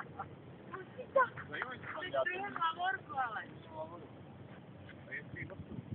Zajímavý se tam děláte. To je na morku, ale. A jestli nosu.